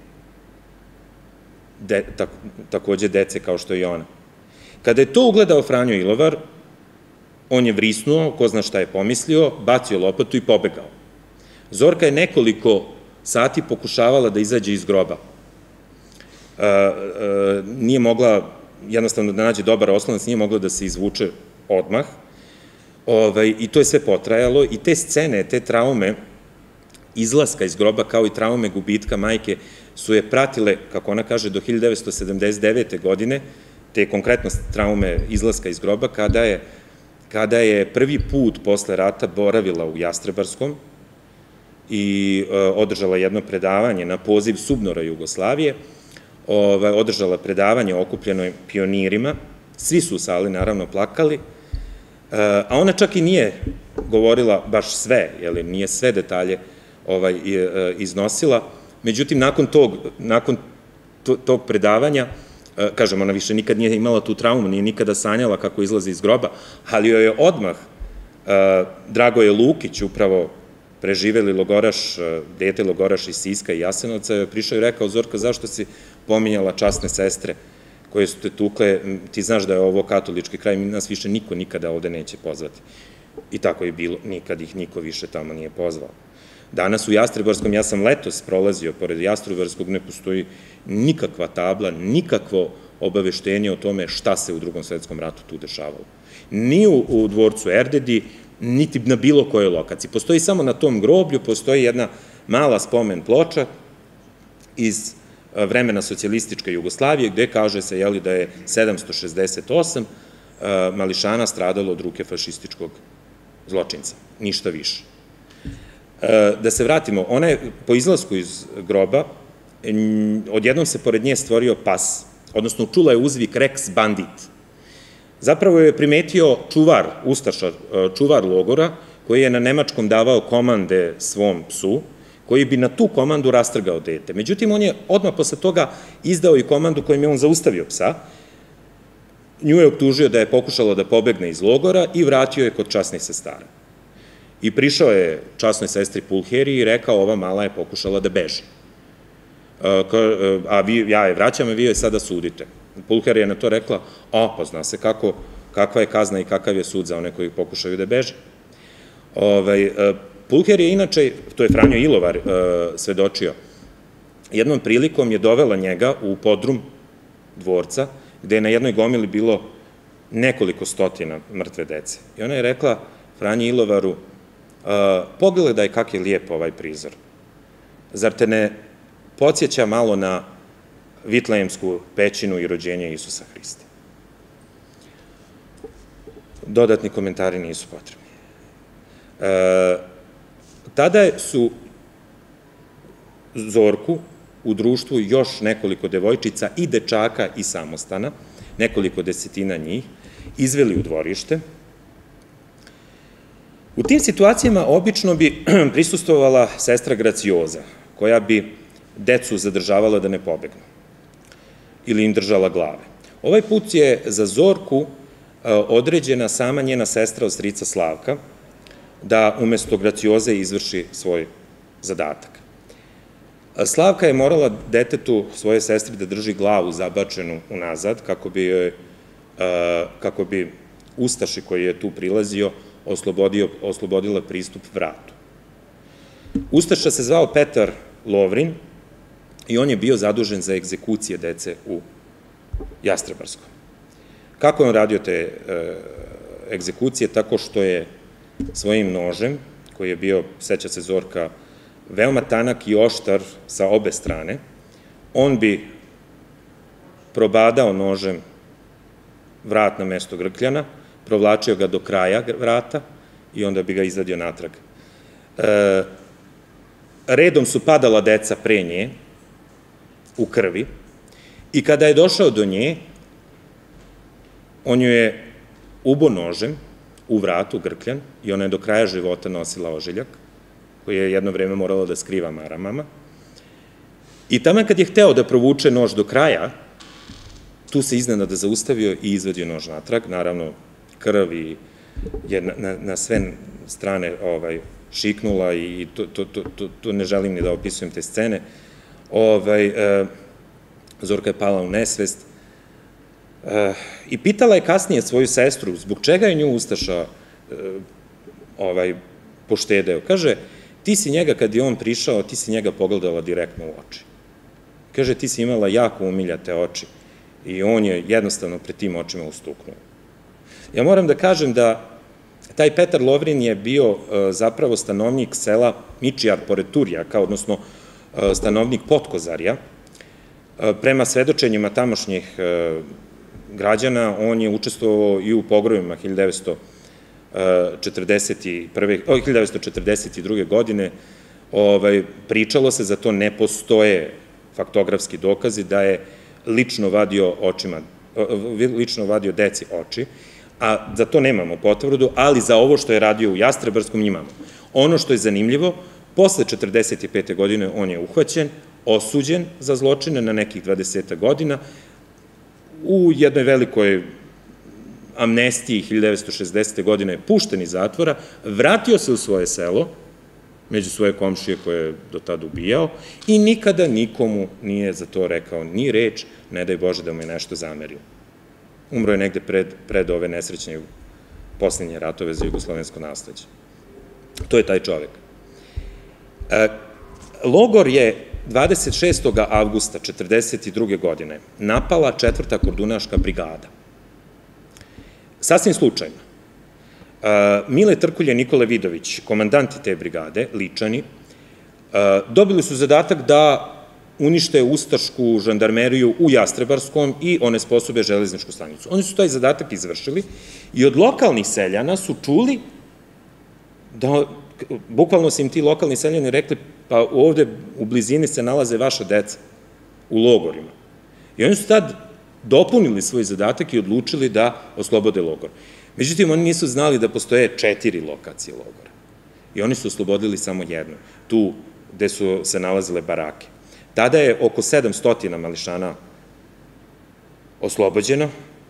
Takođe dece kao što je i ona. Kada je to ugledao Franjo Ilovar, on je vrisnuo, ko zna šta je pomislio, bacio lopatu i pobegao. Zorka je nekoliko sati pokušavala da izađe iz groba. Nije mogla jednostavno da nađe dobar oslonac, nije mogla da se izvuče odmah i to je sve potrajalo i te scene, te traume izlaska iz groba kao i traume gubitka majke su je pratile, kako ona kaže, do hiljadu devetsto sedamdeset devete. godine, te konkretno traume izlaska iz groba, kada je prvi put posle rata boravila u Jastrebarskom i održala jedno predavanje na poziv SUBNOR-a Jugoslavije, održala predavanje okupljenoj pionirima, svi su u sali naravno plakali, a ona čak i nije govorila baš sve, jer nije sve detalje iznosila, međutim, nakon tog predavanja, kažem, ona više nikad nije imala tu traumu, nije nikada sanjala kako izlazi iz groba, ali joj je odmah Dragoje Lukić, upravo preživeli logoraš, dete logoraš iz Siska i Jasenovca, prišao i rekao, Zorka, zašto si pominjala časne sestre koje su te tukle, ti znaš da je ovo katolički kraj, nas više niko nikada ovde neće pozvati. I tako je bilo, nikad ih niko više tamo nije pozvao. Danas u Jastrebarskom, ja sam letos prolazio, pored Jastrebarskog ne postoji nikakva tabla, nikakvo obaveštenje o tome šta se u Drugom svetskom ratu tu dešavalo. Ni u dvorcu Erdedi, niti na bilo kojoj lokaciji. Postoji samo na tom groblju, postoji jedna mala spomen ploča iz vremena socijalističke Jugoslavije, gde kaže se da je sedamsto šezdeset osam mališana stradalo od ruke fašističkog zločinca. Ništa više. Da se vratimo, ona je po izlasku iz groba, odjednom se pored nje stvorio pas, odnosno čula je uzvik Rex bandit. Zapravo je primetio čuvar, ustaša, čuvar logora, koji je na nemačkom davao komande svom psu, koji bi na tu komandu rastrgao dete. Međutim, on je odmah posle toga izdao i komandu kojim je on zaustavio psa, nju je optužio da je pokušalo da pobegne iz logora i vratio je kod časnih sestara. I prišao je časnoj sestri Pulheri i rekao, ova mala je pokušala da beži. A ja je vraćam, a vi joj sada sudite. Pulheri je na to rekla, a pa zna se kakva je kazna i kakav je sud za one koji pokušaju da beže. Pulheri je inače, to je Franjo Ilovar svedočio, jednom prilikom je dovela njega u podrum dvorca, gde je na jednoj gomili bilo nekoliko stotina mrtve dece. I ona je rekla Franji Ilovaru, pogledaj kak je lijep ovaj prizor. Zar te ne podsjeća malo na Vitlejemsku pećinu i rođenje Isusa Hrista? Dodatni komentari nisu potrebni. Tada su Zorku u društvu još nekoliko devojčica i dečaka i samostana, nekoliko desetina njih, izveli u dvorište. U tim situacijama obično bi prisustvovala sestra Gracioza, koja bi decu zadržavala da ne pobegnu ili im držala glave. Ovaj put je za Zorku određena sama njena sestra od strica Slavka, da umesto Gracioze izvrši svoj zadatak. Slavka je morala detetu svoje sestri da drži glavu zabačenu unazad, kako bi joj, kako bi ustaši koji je tu prilazio oslobodila pristup vratu. Ustaša se zvao Petar Lovrin i on je bio zadužen za egzekucije dece u Jastrebarskom. Kako je on radio te egzekucije? Tako što je svojim nožem, koji je bio, seća se Zorka, veoma tanak i oštar sa obe strane, on bi probadao nožem vrat na mesto grkljana, provlačio ga do kraja vrata i onda bi ga izvadio natrag. Redom su padala deca pre nje, u krvi, i kada je došao do nje, on ju je ubo nožem u vratu, grkljan, i ona je do kraja života nosila ožiljak, koji je jedno vreme morala da skriva maramama. I tamo kad je hteo da provuče nož do kraja, tu se iznenada zaustavio i izvadio nož natrag. Naravno, krv je na sve strane šiknula i to ne želim ni da opisujem te scene. Zorka je pala u nesvest i pitala je kasnije svoju sestru zbog čega je nju ustaša poštedeo. Kaže, ti si njega, kad je on prišao, ti si njega pogledala direktno u oči. Kaže, ti si imala jako umiljate oči i on je jednostavno pred tim očima ustuknuo. Ja moram da kažem da taj Petar Lovrin je bio zapravo stanovnik sela Mičijar pored Turjaka, odnosno stanovnik Potkozarja. Prema svedočenjima tamošnjih građana, on je učestvovao i u pogromima hiljadu devetsto četrdeset druge. godine. Pričalo se, za to ne postoje faktografski dokazi, da je lično vadio očima, lično vadio deci oči, a za to nemamo potvrdu, ali za ovo što je radio u Jastrebarskom imamo. Ono što je zanimljivo, posle četrdeset pete. godine on je uhvaćen, osuđen za zločine na nekih dvadeset godina, u jednoj velikoj amnestiji hiljadu devetsto šezdesete. godine je pušten iz zatvora, vratio se u svoje selo, među svoje komšije koje je do tada ubijao, i nikada nikomu nije za to rekao ni reč, ne daj Bože da mu je nešto zamerio. Umro je negde pred ove nesrećne posljednje ratove za jugoslovensko nasleđe. To je taj čovek. Logor je dvadeset šestog avgusta četrdeset druge godine napala četvrta kordunaška brigada. Sasvim slučajno. Mile Trkulje Nikole Vidović, komandanti te brigade, Ličani, dobili su zadatak da unište ustašku žandarmeriju u Jastrebarskom i onesposobe železničku stanicu. Oni su taj zadatak izvršili i od lokalnih seljana su čuli da, bukvalno su im ti lokalni seljani rekli, pa ovde u blizini se nalaze vaša deca u logorima. I oni su tad dopunili svoj zadatak i odlučili da oslobode logor. Međutim, oni nisu znali da postoje četiri lokacije logora. I oni su oslobodili samo jednu, tu gde su se nalazile barake. Tada je oko sedamsto mališana oslobođeno.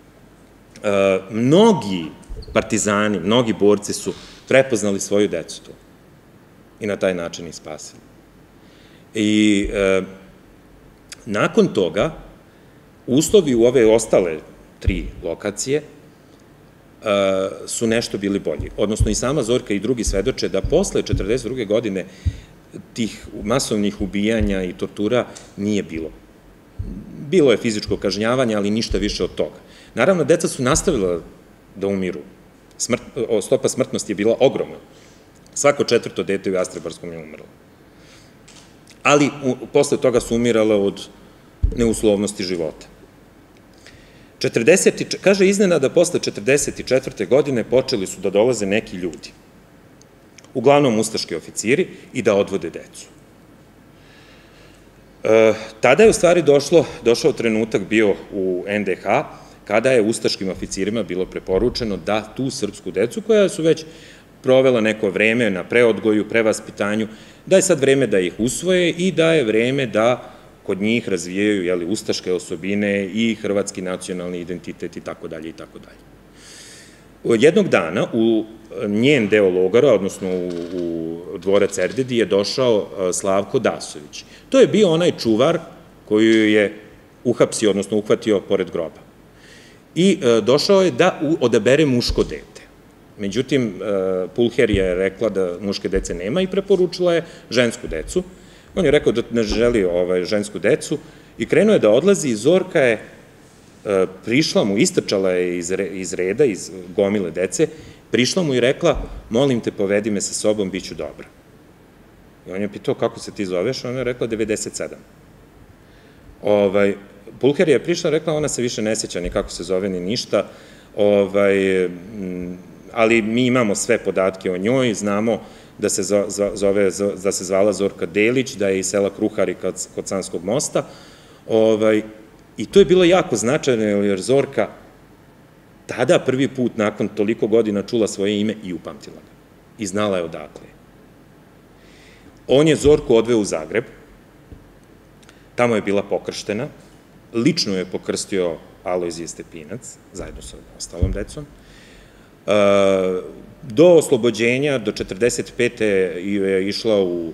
Mnogi partizani, mnogi borci su prepoznali svoju decu tu i na taj način ih spasili. I nakon toga, uslovi u ove ostale tri lokacije su nešto bili bolji. Odnosno i sama Zorka i drugi svedoče da posle četrdeset druge godine tih masovnih ubijanja i tortura nije bilo. Bilo je fizičko kažnjavanje, ali ništa više od toga. Naravno, deca su nastavila da umiru. Stopa smrtnosti je bila ogromna. Svako četvrto dete u Jastrebarskom je umrlo. Ali posle toga su umirale od neuslovnosti života. Kaže iznenada, posle četrdeset četvrte godine počeli su da dolaze neki ljudi, uglavnom ustaški oficiri, i da odvode decu. Tada je u stvari došao trenutak bio u en de ha, kada je ustaškim oficirima bilo preporučeno da tu srpsku decu, koja su već provela neko vreme na preodgoju, prevaspitanju, da je sad vreme da ih usvoje i da je vreme da kod njih razvijaju ustaške osobine i hrvatski nacionalni identitet i tako dalje i tako dalje. Jednog dana u njen deo logora, odnosno u dvorac Erdedi, je došao Slavko Dasović. To je bio onaj čuvar koju je uhapsio, odnosno uhvatio pored groba. I došao je da odabere muško dete. Međutim, Pulher je rekla da muške dece nema i preporučila je žensku decu. On je rekao da ne želi žensku decu i krenuo je da odlazi i Zorka je prišla mu, istrčala je iz reda, iz gomile dece, prišla mu i rekla, molim te, povedi me sa sobom, bit ću dobra. I on je pitao, kako se ti zoveš? Ona je rekla, devedeset sedam. Pulher je prišla i rekla, ona se više ne sjeća ni kako se zove, ni ništa, ali mi imamo sve podatke o njoj, znamo da se zvala Zorka Delić, da je iz sela Kruhari kod Sanskog mosta, i to je bilo jako značajno, jer Zorka tada prvi put nakon toliko godina čula svoje ime i upamtila ga. I znala je odakle. On je Zorku odveo u Zagreb, tamo je bila pokrštena, lično je pokrstio Alojzije Stepinac, zajedno sa ostalom decom. Do oslobođenja, do četrdeset pete je išla u,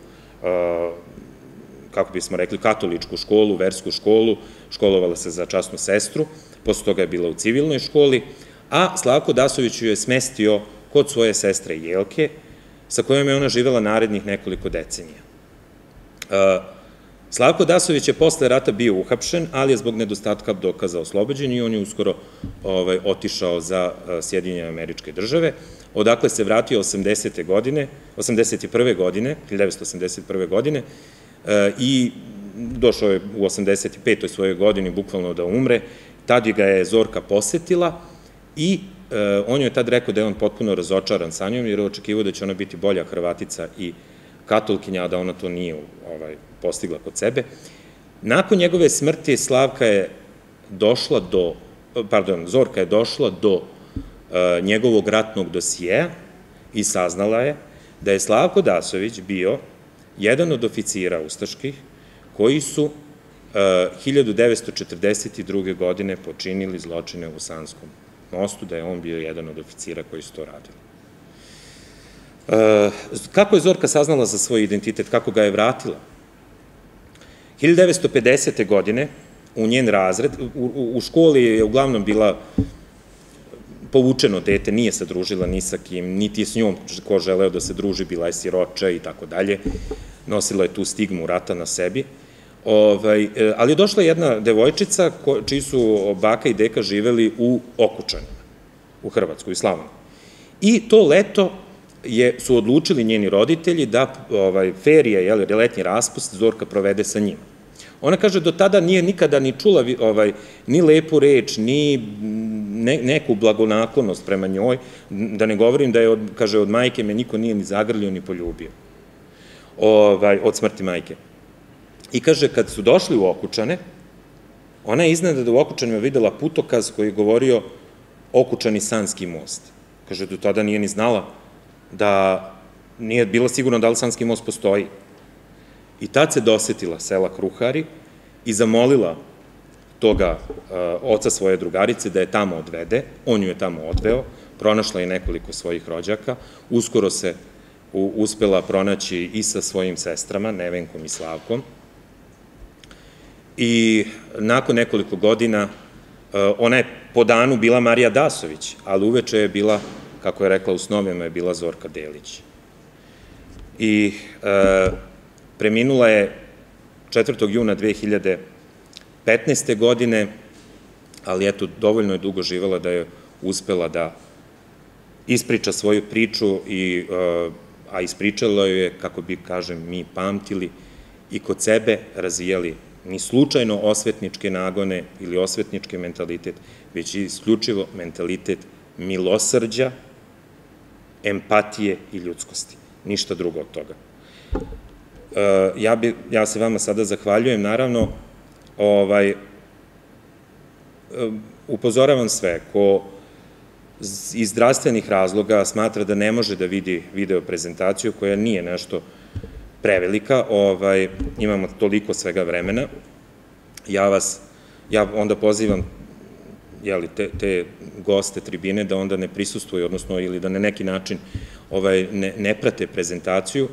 kako bismo rekli, katoličku školu, versku školu, školovala se za časnu sestru, posle toga je bila u civilnoj školi, a Slavko Dasović ju je smestio kod svoje sestre Jelke, sa kojom je ona živela narednih nekoliko decenija. Slavko Dasović je posle rata bio uhapšen, ali je zbog nedostatka dokaza oslobođen i on je uskoro otišao za Sjedinjene Američke Države, odakle se vratio osamdesete godine, osamdeset prve godine, hiljadu devetsto osamdeset prve godine, i došao je u osamdeset petoj svojoj godini bukvalno da umre. Tad ga je Zorka posetila i on joj je tad rekao da je on potpuno razočaran sa njom, jer je očekivao da će ona biti bolja Hrvatica i katolkinja, a da ona to nije postigla kod sebe. Nakon njegove smrti Slavka je došla do, pardon, Zorka je došla do njegovog ratnog dosijeja i saznala je da je Slavko Dasović bio jedan od oficira ustaških koji su hiljadu devetsto četrdeset druge godine počinili zločine u Sanskom mostu, da je on bio jedan od oficira koji su to radili. Kako je Zorka saznala za svoj identitet, kako ga je vratila? hiljadu devetsto pedesete godine u njen razred, u školi je uglavnom bila povučeno dete, nije se družila ni sa kim, niti je s njom ko želeo da se druži, bila je siroča i tako dalje, nosila je tu stigmu rata na sebi, ali je došla jedna devojčica čiji su baka i deka živeli u Okučanima, u Hrvatskoj, u Slavoniji. I to leto su odlučili njeni roditelji da ferije, letnji raspust, Zorka provede sa njima. Ona kaže, do tada nije nikada ni čula ni lepu reč, ni neku blagonaklonost prema njoj, da ne govorim da je, kaže, od majke me niko nije ni zagrlio, ni poljubio, od smrti majke. I kaže, kad su došli u Okučane, ona je iznenada u Okučanima videla putokaz koji je govorio Okučani Sanski most. Kaže, do tada nije ni znala da nije bila sigurna da li Sanski most postoji. I tad se dosetila sela Kruhari i zamolila toga oca svoje drugarice da je tamo odvede, on ju je tamo odveo, pronašla je nekoliko svojih rođaka, uskoro se uspela pronaći i sa svojim sestrama, Nevenkom i Slavkom, i nakon nekoliko godina ona je po danu bila Marija Dasović, ali uveče je bila, kako je rekla u snovima, je bila Zorka Delić. I preminula je četvrtog juna dve hiljade petnaeste. godine, ali eto, dovoljno je dugo živela da je uspela da ispriča svoju priču, a ispričala je, kako bi, kažem, mi pamtili i kod sebe razvijali ni slučajno osvetničke nagone ili osvetnički mentalitet, već isključivo mentalitet milosrđa, empatije i ljudskosti. Ništa drugo od toga. Ja se vama sada zahvaljujem, naravno, upozoravam sve, ko iz zdravstvenih razloga smatra da ne može da vidi video prezentaciju, koja nije nešto prevelika, imamo toliko svega vremena, ja vas, ja onda pozivam te goste tribine da onda ne prisustuju, odnosno ili da na neki način ne prate prezentaciju.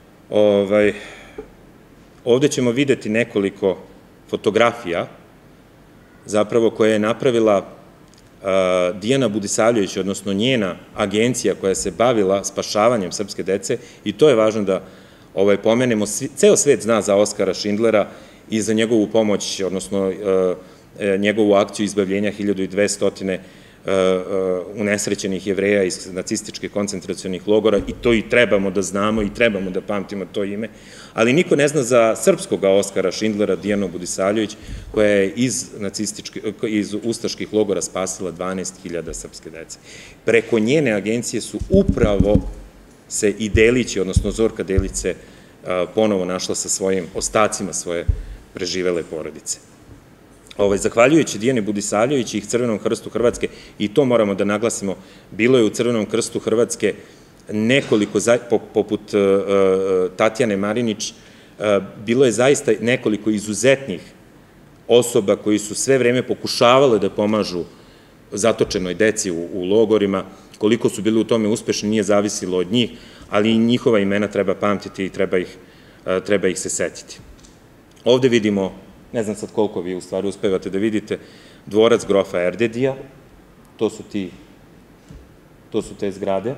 Ovde ćemo videti nekoliko fotografija, zapravo koje je napravila Dijana Budisavljević, odnosno njena agencija koja se bavila spašavanjem srpske dece, i to je važno da pomenemo, ceo svet zna za Oskara Šindlera i za njegovu pomoć, odnosno njegovu akciju izbavljenja hiljadu dvesta unesrećenih Jevreja iz nacističkih koncentracionih logora, i to i trebamo da znamo i trebamo da pamtimo to ime, ali niko ne zna za srpskog Oskara Šindlera, Dijanu Budisavljević, koja je iz ustaških logora spasila dvanaest hiljada srpske dece. Preko njene agencije su upravo se i Delić, odnosno Zorka Delić se ponovo našla sa svojim ostacima svoje preživele porodice. Zahvaljujući Dijani Budisavljević i Crvenom krstu Hrvatske, i to moramo da naglasimo, bilo je u Crvenom krstu Hrvatske nekoliko, poput Tatjane Marinić, bilo je zaista nekoliko izuzetnih osoba koji su sve vreme pokušavale da pomažu zatočenoj deci u logorima. Koliko su bili u tome uspešni nije zavisilo od njih, ali i njihova imena treba pamtiti i treba ih se setiti. Ovde vidimo, ne znam sad koliko vi u stvari uspevate da vidite, dvorac grofa Erdedija, to su ti, to su te zgrade.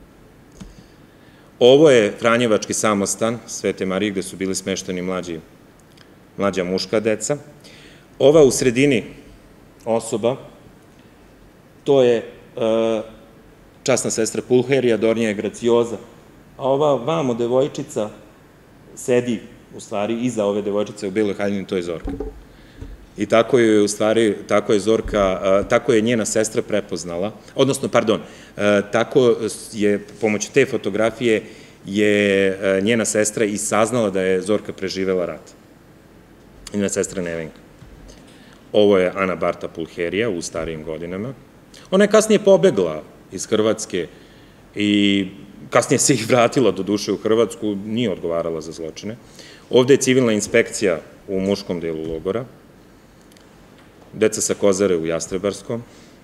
Ovo je Franjevački samostan Svete Marije, gde su bili smešteni mlađa muška deca. Ova u sredini osoba, to je časna sestra Pulherija, Dornija je Gracioza, a ova vamo devojčica sedi u stvari iza ove devojčice u beloj haljini, to je Zorka. I tako je u stvari, tako je Zorka, tako je njena sestra prepoznala, odnosno, pardon, tako je, pomoću te fotografije je njena sestra i saznala da je Zorka preživela rat. Njena sestra Nevenka. Ovo je Ana Barta Pulherija u starijim godinama. Ona je kasnije pobegla iz Hrvatske i kasnije se ih vratila do duše u Hrvatsku, nije odgovarala za zločine. Ovde je civilna inspekcija u muškom delu logora, deca sa Kozare u Jastrebarskom,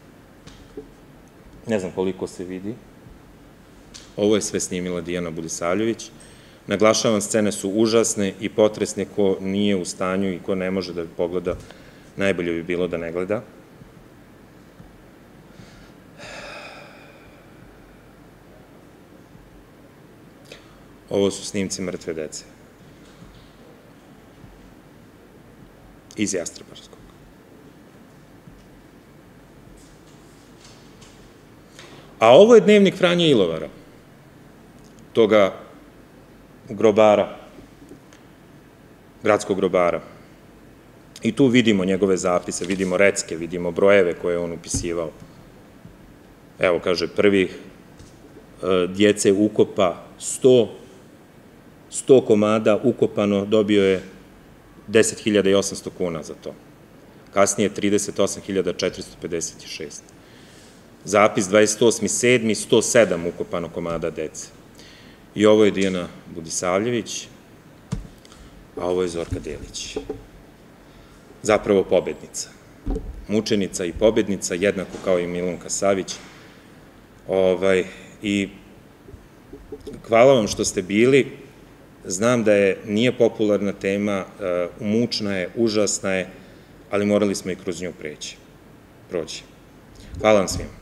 ne znam koliko se vidi, ovo je sve snimila Dijana Budisavljević. Naglašavam, scene su užasne i potresne, ko nije u stanju i ko ne može da pogleda, najbolje bi bilo da ne gleda. Ovo su snimci mrtve dece. Iz Jastrebarskog. A ovo je dnevnik Franje Ilovara, toga grobara, gradskog grobara. I tu vidimo njegove zapise, vidimo recke, vidimo brojeve koje je on upisivao. Evo, kaže, prvih djece ukopa sto, sto komada ukopano, dobio je deset hiljada i osamsto kuna za to. Kasnije trideset osam hiljada četiristo pedeset šest. Zapis dvadeset osmi sedmi sto sedam ukopano komada dece. I ovo je Dijana Budisavljević, a ovo je Zorka Delić. Zapravo pobednica. Mučenica i pobednica, jednako kao i Milunka Savić. I hvala vam što ste bili. Znam da je, nije popularna tema, mučna je, užasna je, ali morali smo i kroz nju preći. Proći. Hvala vam svima.